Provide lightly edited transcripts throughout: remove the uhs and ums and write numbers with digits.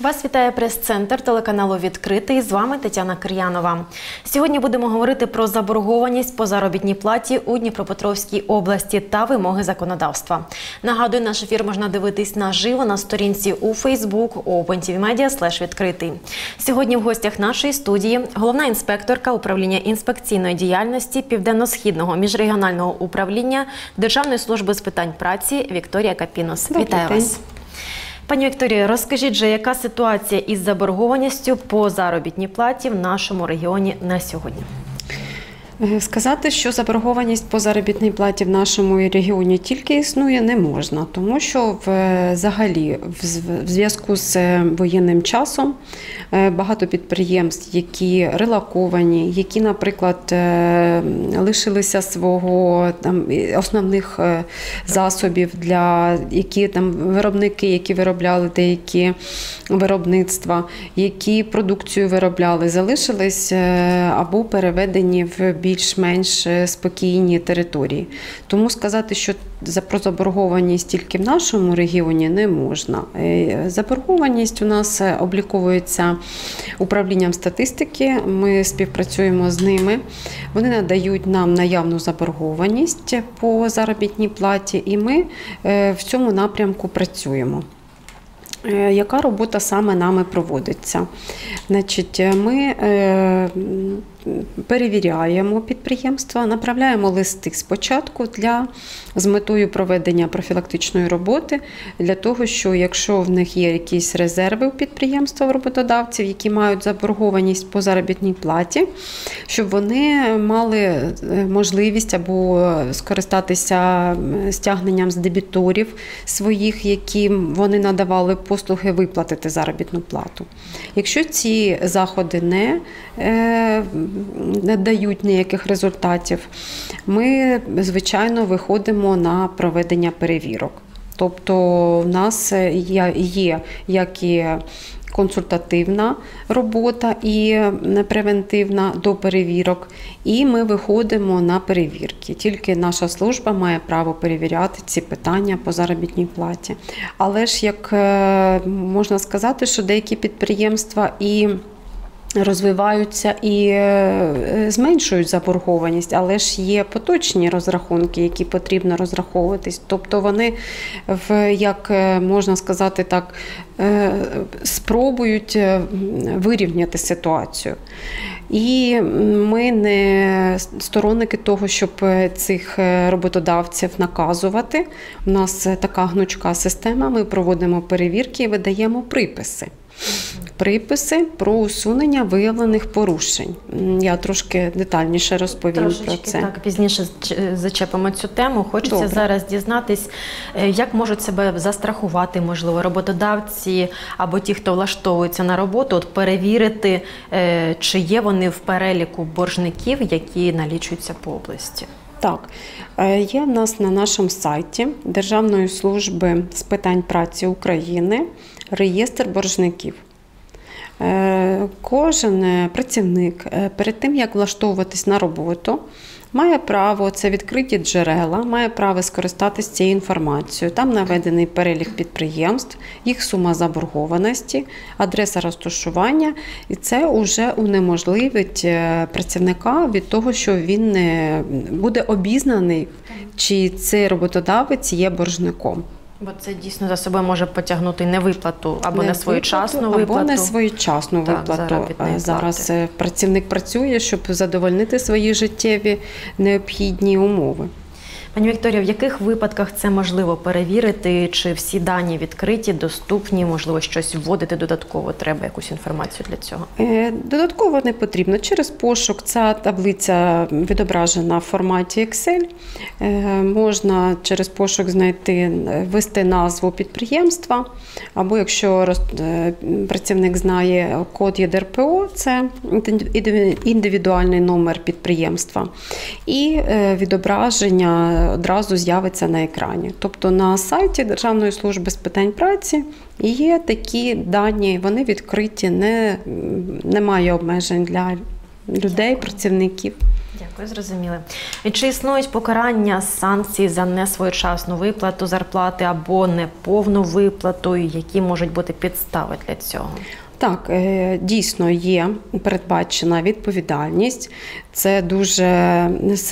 Вас вітає прес-центр телеканалу «Відкритий». З вами Тетяна Кир'янова. Сьогодні будемо говорити про заборгованість по заробітній платі у Дніпропетровській області та вимоги законодавства. Нагадую, наш ефір можна дивитись наживо на сторінці у Facebook opentvmedia/відкритий. Сьогодні в гостях нашої студії головна інспекторка управління інспекційної діяльності Південно-Східного міжрегіонального управління Державної служби з питань праці Вікторія Капінос. Вітаю вас. Пані Вікторія, розкажіть же, яка ситуація із заборгованістю по заробітній платі в нашому регіоні на сьогодні? Сказати, що заборгованість по заробітній платі в нашому регіоні тільки існує, не можна, тому що взагалі в зв'язку з воєнним часом багато підприємств, які релоковані, які, наприклад, лишилися свого основних засобів, виробники, які виробляли деякі виробництва, які продукцію виробляли, залишились або переведені в більш-менш спокійні території. Тому сказати, що про заборгованість тільки в нашому регіоні не можна. Заборгованість у нас обліковується управлінням статистики, ми співпрацюємо з ними. Вони надають нам наявну заборгованість по заробітній платі, і ми в цьому напрямку працюємо. Яка робота саме нами проводиться? Значить, ми перевіряємо підприємства, направляємо листи спочатку з метою проведення профілактичної роботи, для того, що якщо в них є якісь резерви у підприємства, у роботодавців, які мають заборгованість по заробітній платі, щоб вони мали можливість або скористатися стягненням з дебіторів своїх, яким вони надавали послуги, виплатити заробітну плату. Якщо ці заходи не дають ніяких результатів, ми, звичайно, виходимо на проведення перевірок. Тобто у нас є як і консультативна робота і превентивна до перевірок, і ми виходимо на перевірки. Тільки наша служба має право перевіряти ці питання по заробітній платі. Але ж, як можна сказати, що деякі підприємства і розвиваються і зменшують заборгованість, але ж є поточні розрахунки, які потрібно розраховуватись. Тобто вони, як можна сказати так, спробують вирівняти ситуацію. І ми не сторонники того, щоб цих роботодавців наказувати. У нас така гнучка система, ми проводимо перевірки і видаємо приписи. Приписи про усунення виявлених порушень. Я трошки детальніше розповім про це. Так, пізніше зачепимо цю тему. Хочеться зараз дізнатись, як можуть себе застрахувати, можливо, роботодавці або ті, хто влаштовується на роботу, перевірити, чи є вони в переліку боржників, які налічуються по області. Так, є в нас на нашому сайті Державної служби з питань праці України реєстр боржників. Кожен працівник перед тим, як влаштовуватись на роботу, має право, це відкриті джерела, має право скористатися цією інформацією. Там наведений перелік підприємств, їх сума заборгованості, адреса розташування. І це вже унеможливить працівника від того, що він буде обізнаний, чи цей роботодавець є боржником. Бо це дійсно за собою може потягнути невиплату або несвоєчасну виплату. Або несвоєчасну виплату. Зараз працівник працює, щоб задовольнити свої життєві необхідні умови. Пані Вікторія, в яких випадках це можливо перевірити? Чи всі дані відкриті, доступні? Можливо, щось вводити додатково? Треба якусь інформацію для цього? Додатково не потрібно. Через пошук ця таблиця відображена в форматі Excel. Можна через пошук знайти, ввести назву підприємства, або якщо працівник знає код ЄДРПО, це індивідуальний номер підприємства, і відображення одразу з'явиться на екрані. Тобто на сайті Державної служби з питань праці є такі дані, вони відкриті, немає обмежень для людей, працівників. Дякую. Дякую, зрозуміли. І чи існують покарання, санкції за несвоєчасну виплату зарплати або неповну виплату, і які можуть бути підстави для цього? Так, дійсно є передбачена відповідальність. Це дуже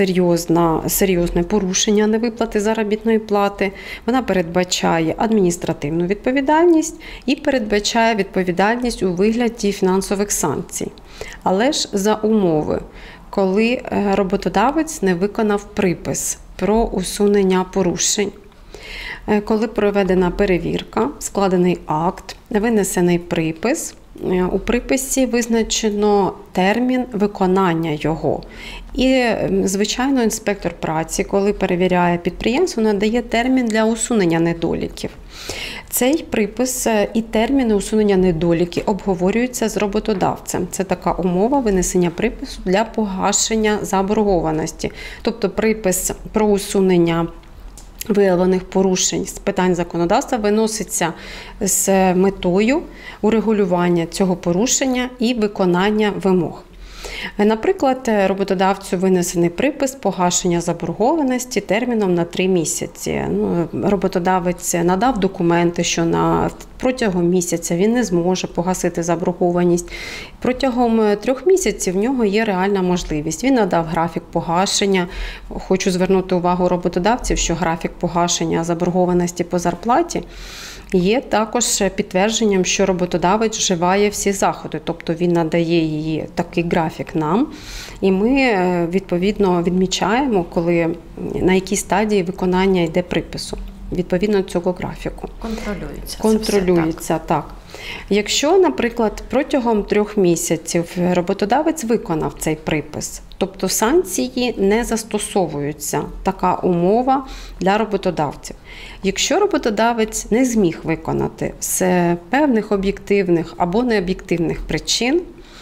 серйозне порушення невиплати заробітної плати. Вона передбачає адміністративну відповідальність і передбачає відповідальність у вигляді фінансових санкцій. Але ж за умови, коли роботодавець не виконав припис про усунення порушень. Коли проведена перевірка, складений акт, винесений припис, у приписі визначено термін виконання його. І, звичайно, інспектор праці, коли перевіряє підприємство, надає термін для усунення недоліків. Цей припис і терміни усунення недоліків обговорюються з роботодавцем. Це така умова винесення припису для погашення заборгованості. Тобто припис про усунення виявлених порушень з питань законодавства виноситься з метою урегулювання цього порушення і виконання вимог. Наприклад, роботодавцю винесений припис погашення заборгованості терміном на 3 місяці. Роботодавець надав документи, що протягом місяця він не зможе погасити заборгованість. Протягом 3 місяців в нього є реальна можливість. Він надав графік погашення. Хочу звернути увагу роботодавців, що графік погашення заборгованості по зарплаті є також підтвердженням, що роботодавець вживає всі заходи, тобто він надає її такий графік нам, і ми відповідно відмічаємо, на якій стадії виконання йде припису, відповідно цього графіку. Контролюється, так. Якщо, наприклад, протягом 3 місяців роботодавець виконав цей припис, тобто санкції не застосовуються, така умова для роботодавців. Якщо роботодавець не зміг виконати з певних об'єктивних або необ'єктивних причин,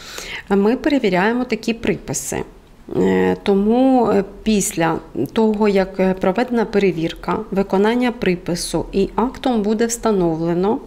ми перевіряємо такі приписи. Тому після того, як проведена перевірка, виконання припису і актом буде встановлено,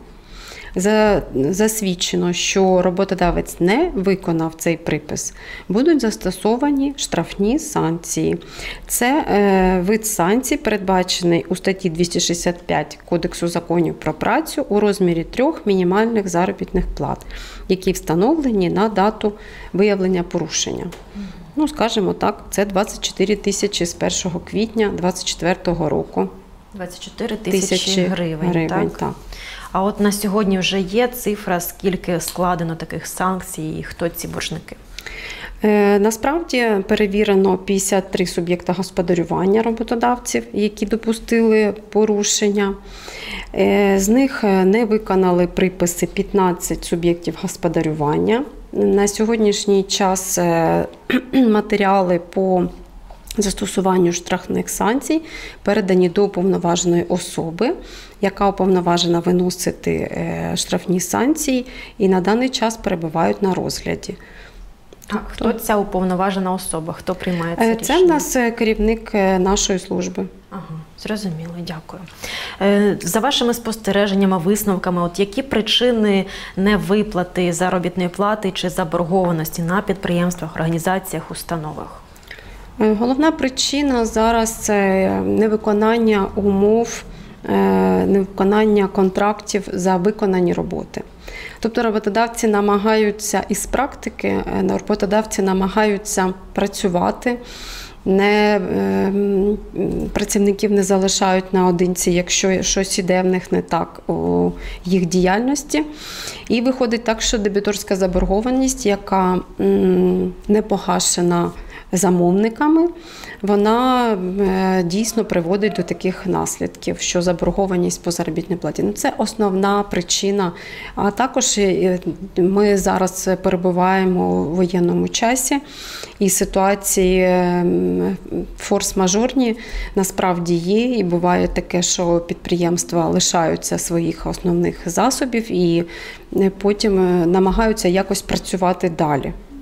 засвідчено, що роботодавець не виконав цей припис, будуть застосовані штрафні санкції. Це вид санкцій, передбачений у статті 265 Кодексу законів про працю у розмірі 3 мінімальних заробітних плат, які встановлені на дату виявлення порушення. Скажімо так, це 24 тисячі з 1 квітня 2024 року. 24 тисячі гривень, так? А от на сьогодні вже є цифра, скільки складено таких санкцій і хто ці боржники? Насправді перевірено 53 суб'єкта господарювання роботодавців, які допустили порушення. З них не виконали приписи 15 суб'єктів господарювання. На сьогоднішній час матеріали по застосуванню штрафних санкцій передані до уповноваженої особи, яка уповноважена виносити штрафні санкції, і на даний час перебувають на розгляді. А хто ця уповноважена особа? Хто приймає це рішення? Це в нас керівник нашої служби. Ага, зрозуміло, дякую. За вашими спостереженнями, висновками, от які причини невиплати заробітної плати чи заборгованості на підприємствах, організаціях, установах? Головна причина зараз – це невиконання умов, невиконання контрактів за виконані роботи. Тобто роботодавці намагаються із практики, роботодавці намагаються працювати, працівників не залишають наодинці, якщо щось іде в них не так у їх діяльності. І виходить так, що дебіторська заборгованість, яка не погашена замовниками, вона дійсно приводить до таких наслідків, що заборгованість по заробітній платі. Це основна причина. А також ми зараз перебуваємо у воєнному часі, і ситуації форс-мажорні насправді є, і буває таке, що підприємства лишаються своїх основних засобів і потім намагаються якось працювати далі.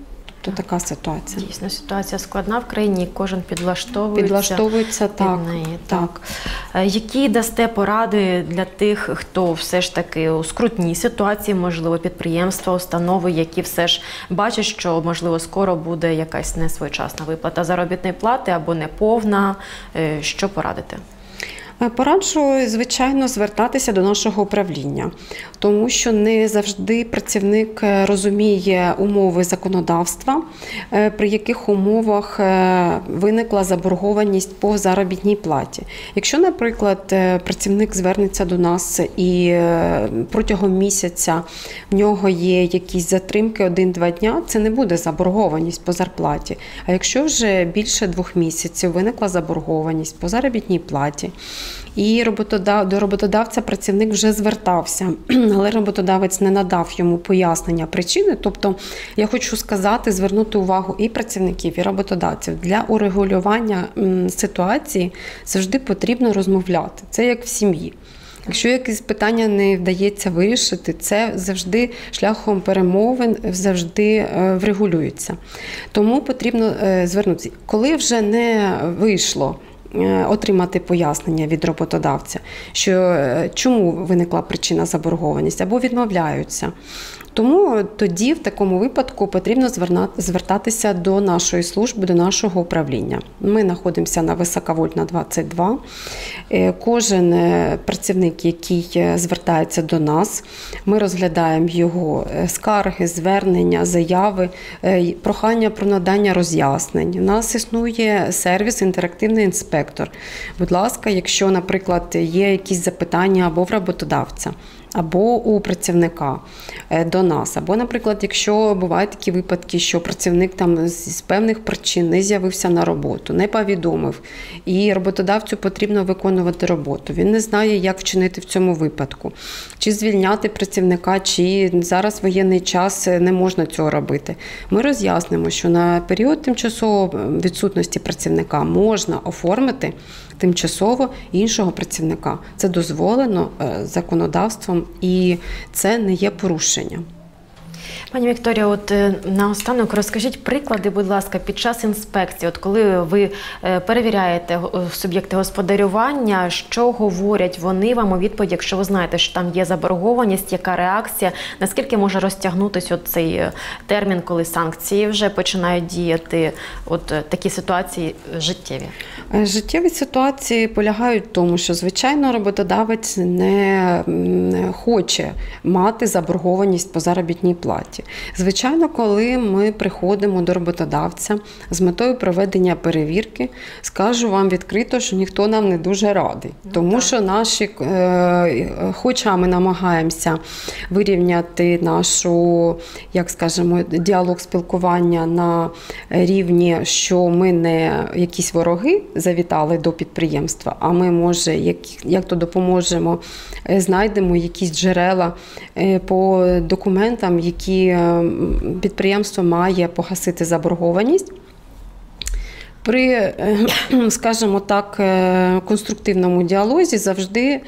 Тобто така ситуація. Дійсно, ситуація складна в країні, кожен підлаштовується. Підлаштовується, так. Під неї, так. Які дасте поради для тих, хто все ж таки у скрутній ситуації, можливо, підприємства, установи, які все ж бачать, що, можливо, скоро буде якась несвоєчасна виплата заробітної плати або неповна. Що порадите? Пораджу, звичайно, звертатися до нашого управління, тому що не завжди працівник розуміє умови законодавства, при яких умовах виникла заборгованість по заробітній платі. Якщо, наприклад, працівник звернеться до нас і протягом місяця в нього є якісь затримки 1-2 дня, це не буде заборгованість по зарплаті. А якщо вже більше 2 місяців виникла заборгованість по заробітній платі, і до роботодавця працівник вже звертався, але роботодавець не надав йому пояснення причини. Тобто, я хочу сказати, звернути увагу і працівників, і роботодавців. Для урегулювання ситуації завжди потрібно розмовляти. Це як в сім'ї. Якщо якесь питання не вдається вирішити, це завжди шляхом перемовин завжди врегулюється. Тому потрібно звернутися. Коли вже не вийшло отримати пояснення від роботодавця, що чому виникла причина заборгованості, або відмовляються. Тому тоді, в такому випадку, потрібно звертатися до нашої служби, до нашого управління. Ми знаходимося на Високовольтна, 22. Кожен працівник, який звертається до нас, ми розглядаємо його скарги, звернення, заяви, прохання про надання роз'яснень. У нас існує сервіс «Інтерактивний інспектор». Будь ласка, якщо, наприклад, є якісь запитання або в роботодавця, або у працівника до нас. Або, наприклад, якщо бувають такі випадки, що працівник там з певних причин не з'явився на роботу, не повідомив, і роботодавцю потрібно виконувати роботу. Він не знає, як вчинити в цьому випадку. Чи звільняти працівника, чи зараз воєнний час не можна цього робити. Ми роз'яснимо, що на період тимчасової відсутності працівника можна оформити тимчасово іншого працівника. Це дозволено законодавством і це не є порушенням. Пані Вікторія, от наостанок розкажіть приклади, будь ласка, під час інспекції, от коли ви перевіряєте суб'єкти господарювання, що говорять вони вам у відповідь, якщо ви знаєте, що там є заборгованість, яка реакція, наскільки може розтягнутися цей термін, коли санкції вже починають діяти, от такі ситуації життєві? Життєві ситуації полягають в тому, що, звичайно, роботодавець не хоче мати заборгованість по заробітній платі. Звичайно, коли ми приходимо до роботодавця з метою проведення перевірки, скажу вам відкрито, що ніхто нам не дуже радий. Тому що наші, хоча ми намагаємося вирівняти нашу, як скажемо, діалог спілкування на рівні, що ми не якісь вороги завітали до підприємства, а ми, може, як то допоможемо, знайдемо якісь джерела по документам, які підприємство має погасити заборгованість. При, скажімо так, конструктивному діалозі завжди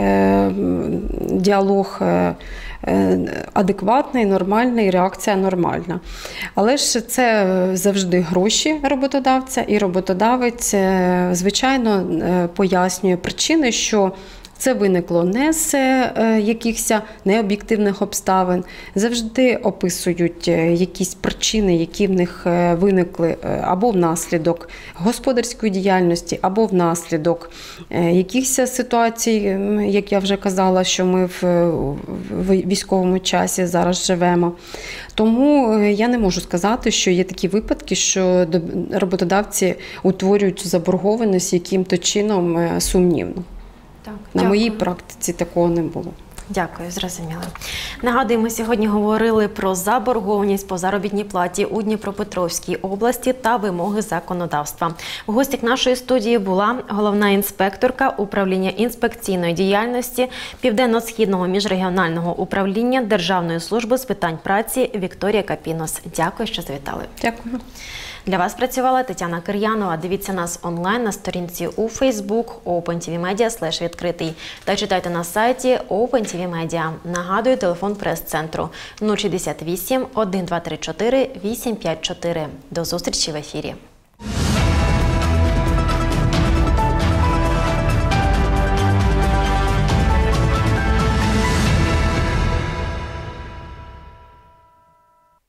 діалог адекватний, нормальний, реакція нормальна. Але ж це завжди гроші роботодавця, і роботодавець, звичайно, пояснює причини, що це виникло не з якихось необ'єктивних обставин. Завжди описують якісь причини, які в них виникли або внаслідок господарської діяльності, або внаслідок якихось ситуацій, як я вже казала, що ми в військовому часі зараз живемо. Тому я не можу сказати, що є такі випадки, що роботодавці утворюють заборгованість яким-то чином сумнівно. На моїй практиці такого не було. Дякую, зрозуміло. Нагадуємо, сьогодні говорили про заборгованість по заробітній платі у Дніпропетровській області та вимоги законодавства. В гостях нашої студії була головна інспекторка управління інспекційної діяльності Південно-Східного міжрегіонального управління Державної служби з питань праці Вікторія Капінос. Дякую, що завітали. Дякую. Для вас працювала Тетяна Кир'янова. Дивіться нас онлайн на сторінці у Facebook opentvmedia/відкритий та читайте на сайті OpenTV Media. Нагадую, телефон прес-центру 068 1234 854. До зустрічі в ефірі.